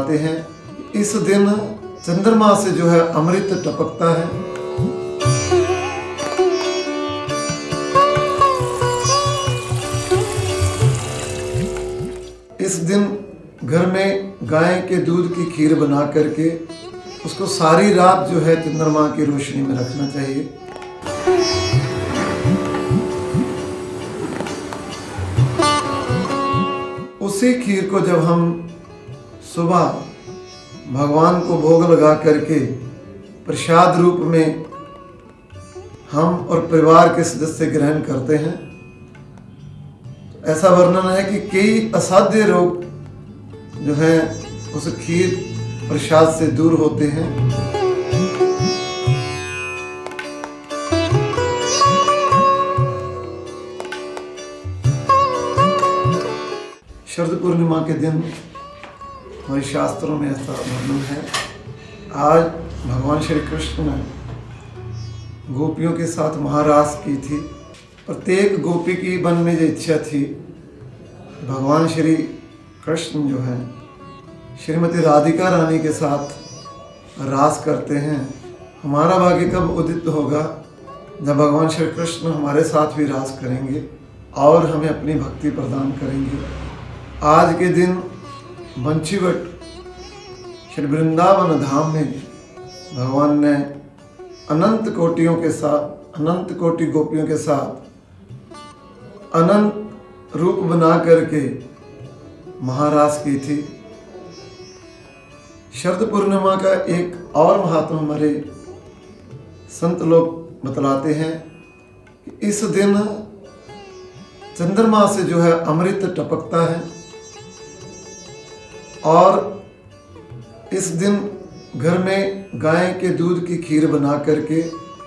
बतलाते हैं कि इस दिन चंद्रमा से जो है अमृत टपकता है। इस दिन घर में गाय के दूध की खीर बना करके उसको सारी रात जो है चंद्रमा की रोशनी में रखना चाहिए। उसी खीर को जब हम सुबह भगवान को भोग लगा करके प्रसाद रूप में हम और परिवार के सदस्य ग्रहण करते हैं, ऐसा वर्णन है कि कई असाध्य रोग जो हैं उस खीर प्रसाद से दूर होते हैं। शरद पूर्णिमा के दिन हमारे शास्त्रों में ऐसा वर्णन है। आज भगवान श्री कृष्ण ने गोपियों के साथ महारास की थी। प्रत्येक गोपी की मन में जो इच्छा थी, भगवान श्री कृष्ण जो है श्रीमती राधिका रानी के साथ रास करते हैं। हमारा भाग्य कब उदित होगा जब भगवान श्री कृष्ण हमारे साथ भी रास करेंगे और हमें अपनी भक्ति प्रदान करेंगे। आज के दिन बंशीवट श्री वृंदावन धाम में भगवान ने अनंत कोटि गोपियों के साथ अनंत रूप बना करके महारास की थी। शरद पूर्णिमा का एक और महात्मा हमारे संत लोग बतलाते हैं कि इस दिन चंद्रमा से जो है अमृत टपकता है और इस दिन घर में गाय के दूध की खीर बना करके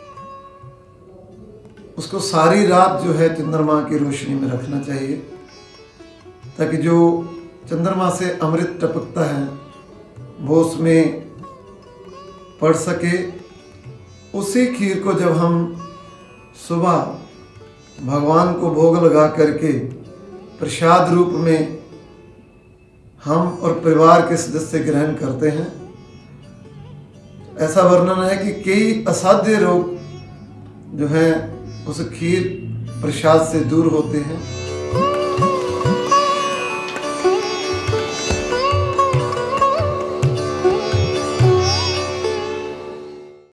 उसको सारी रात जो है चंद्रमा की रोशनी में रखना चाहिए, ताकि जो चंद्रमा से अमृत टपकता है वो उसमें पड़ सके। उसी खीर को जब हम सुबह भगवान को भोग लगा करके प्रसाद रूप में हम और परिवार के सदस्य ग्रहण करते हैं, ऐसा वर्णन है कि कई असाध्य रोग जो हैं उस खीर प्रसाद से दूर होते हैं।